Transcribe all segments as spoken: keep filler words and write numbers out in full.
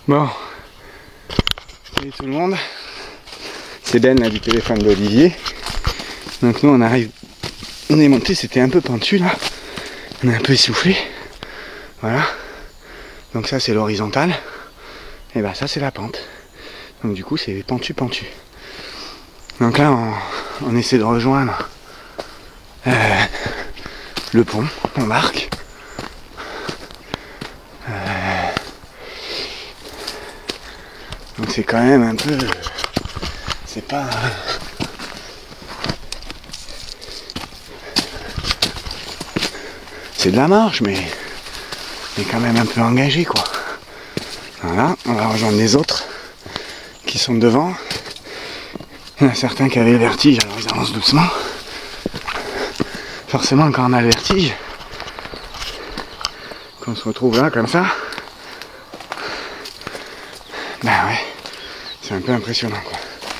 Bon, salut tout le monde, c'est Ben là du téléphone d'Olivier. Donc nous on arrive, on est monté, c'était un peu pentu là, on est un peu essoufflé, voilà. Donc ça c'est l'horizontale, et bah ça c'est la pente. Donc du coup c'est pentu pentu. Donc là on, on essaie de rejoindre euh, le pont, on marque. Euh, donc c'est quand même un peu, c'est pas... C'est de la marche, mais mais quand même un peu engagé quoi. Voilà, on va rejoindre les autres qui sont devant. Il y en a certains qui avaient le vertige, alors ils avancent doucement. Forcément quand on a le vertige, qu'on se retrouve là comme ça, ben ouais, c'est un peu impressionnant quoi.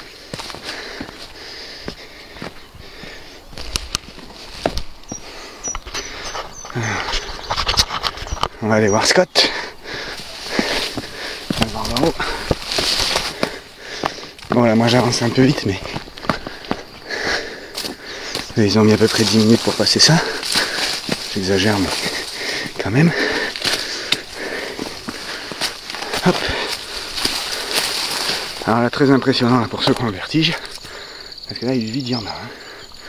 On va aller voir Scott. On va voir là-haut. Bon là moi j'avance un peu vite mais ils ont mis à peu près dix minutes pour passer ça. J'exagère mais quand même. Hop. Alors là très impressionnant là, pour ceux qui ont le vertige. Parce que là il est vide, il y en a. Hein.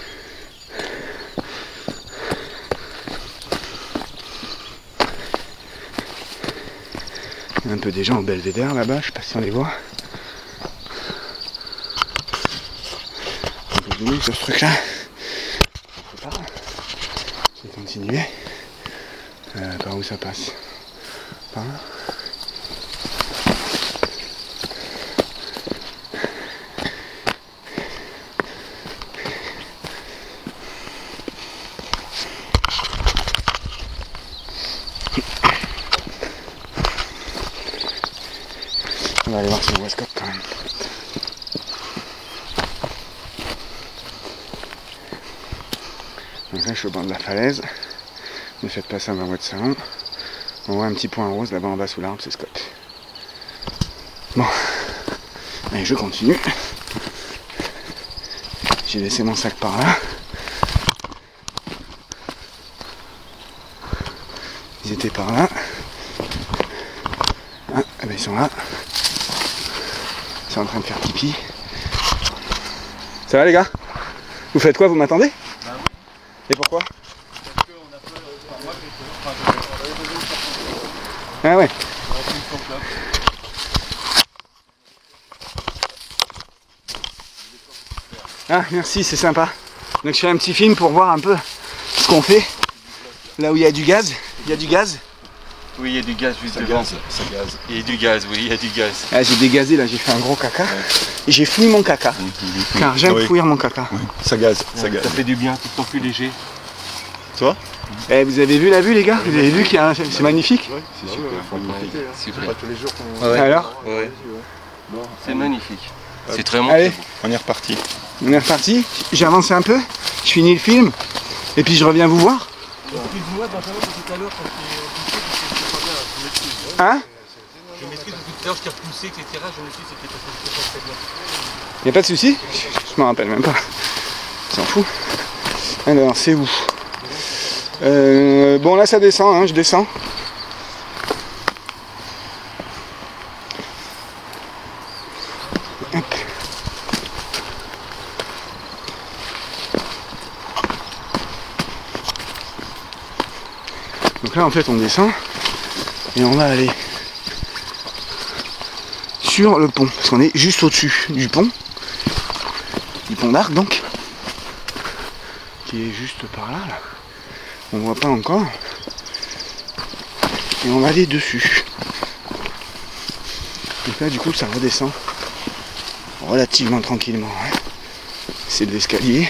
Il y a un peu des gens au belvédère là-bas, je sais pas si on les voit. On peut zoomer sur ce truc là. Je sais pas. Je vais continuer. Euh, par où ça passe? Par là. On va aller voir si on voit Scott quand même. Donc là je suis au bord de la falaise. Ne faites pas ça dans votre salon. On voit un petit point rose là-bas en bas sous l'arbre, c'est Scott. Bon. Allez, je continue. J'ai laissé mon sac par là. Ils étaient par là. Ah, eh ben ils sont là. Ils sont en train de faire pipi. Ça va les gars? Vous faites quoi? Vous m'attendez? Bah oui. Et pourquoi? Parce qu'on a pas... Enfin, moi j'ai... Enfin, on avait besoin de faire... Ah ouais. Ah merci, c'est sympa. Donc je fais un petit film pour voir un peu ce qu'on fait. Là où il y a du gaz. Il y a du gaz. Oui, il y a du gaz juste ça devant. Gaz, ça gaz. Il y a du gaz, oui, il y a du gaz. Ah, j'ai dégazé là, j'ai fait un gros caca. Ouais. Et j'ai fouillé mon caca. Mmh, mmh, car j'aime oui. fouiller mon caca. Oui. Ça gaz, ça ouais, gaz. Ça fait du bien, tout le temps plus léger. Tu vois? Eh, vous avez vu la vue les gars? Vous avez vu qu'il y a un... c'est magnifique? Oui, c'est super, ouais, magnifique. Ouais, super. Pas tous les jours qu'on... Ouais. Alors ouais. Bon, c'est magnifique. C'est très bon. Allez, on est reparti. On est reparti. J'ai avancé un peu, je finis le film, et puis je reviens vous voir. Hein? Je maîtrise depuis tout à l'heure, je t'ai repoussé, et cetera. Je me suis dit que c'était pas très bien. Y'a pas de soucis? Je m'en rappelle même pas. S'en fout. Alors, c'est où? euh, Bon, là ça descend, hein, je descends. Hop. Donc là, en fait, on descend. Et on va aller sur le pont, parce qu'on est juste au-dessus du pont, du pont d'Arc donc, qui est juste par là, là. On voit pas encore, et on va aller dessus. Donc là du coup ça redescend relativement tranquillement, hein. C'est de l'escalier.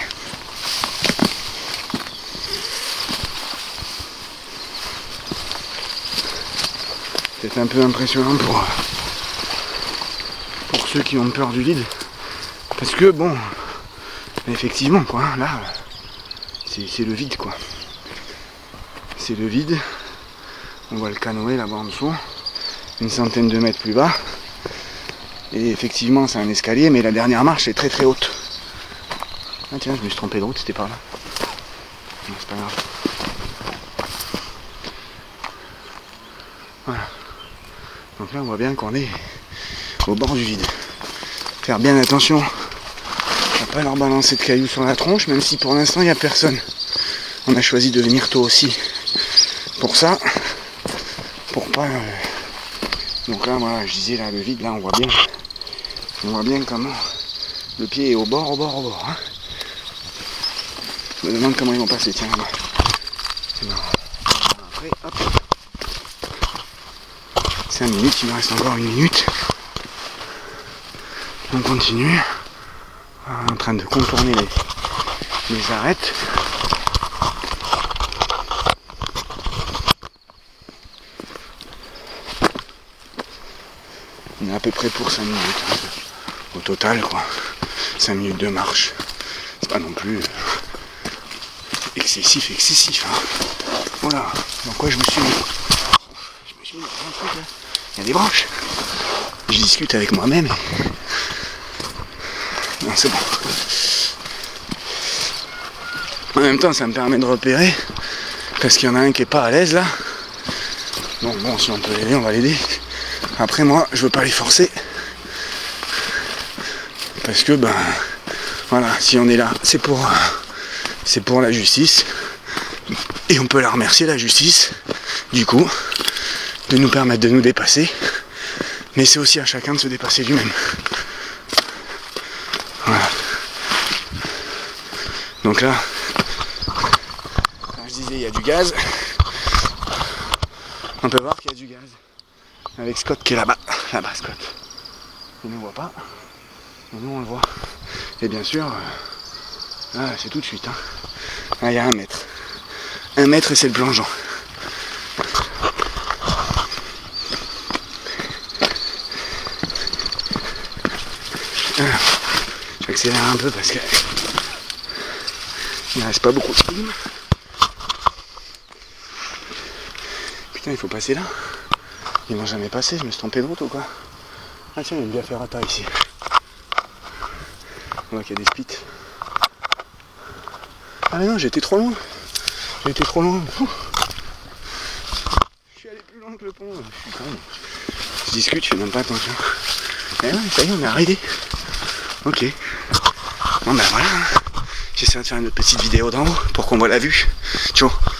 C'est un peu impressionnant pour, pour ceux qui ont peur du vide. Parce que bon, effectivement quoi, là, c'est le vide quoi. C'est le vide. On voit le canoë là-bas en dessous. une centaine de mètres plus bas. Et effectivement c'est un escalier, mais la dernière marche est très très haute. Ah tiens, je me suis trompé de route, c'était par là. Non, c'est pas grave. Voilà. Donc là on voit bien qu'on est au bord du vide. Faire bien attention à pas leur balancer de cailloux sur la tronche, même si pour l'instant il n'y a personne. On a choisi de venir tôt aussi pour ça, pour pas... Euh... Donc là voilà, je disais là le vide, là on voit bien, on voit bien comment le pied est au bord, au bord, au bord. Hein. Je me demande comment ils vont passer, tiens là-bas. Après, hop. cinq minutes, il me reste encore une minute. On continue. En train de contourner les, les arêtes. On est à peu près pour cinq minutes. Hein, au total quoi. cinq minutes de marche. C'est pas non plus excessif, excessif. Hein. Voilà. Dans quoi je me suis mis. Je me suis mis dans un truc là. Il y a des branches. Je discute avec moi-même. Et... Non, c'est bon. En même temps, ça me permet de repérer. Parce qu'il y en a un qui est pas à l'aise là. Donc bon, si on peut l'aider, on va l'aider. Après moi, je veux pas les forcer. Parce que ben voilà, si on est là, c'est pour c'est pour la justice. Et on peut la remercier, la justice, du coup, de nous permettre de nous dépasser. Mais c'est aussi à chacun de se dépasser lui-même. Voilà. Donc là, comme je disais, il y a du gaz. On peut voir qu'il y a du gaz. Avec Scott qui est là-bas. Là-bas, Scott. Il ne nous voit pas. Mais nous, on le voit. Et bien sûr, euh, ah, c'est tout de suite. Hein. Là, il y a un mètre. Un mètre et c'est le plongeon. J'accélère un peu parce que il ne reste pas beaucoup de film. Putain, il faut passer là. Ils vont jamais passer, je me suis trompé de route ou quoi? Ah tiens, il y a une via ferrata ici. On voit qu'il y a des spits. Ah mais non, j'ai été trop loin. J'ai été trop loin. Je suis allé plus loin que le pont. Je suis con. Je discute, je fais même pas attention. Et ouais, ça y est, on est arrivé. Ok. Bon ben voilà. J'essaie de faire une petite vidéo d'en haut pour qu'on voit la vue. Ciao.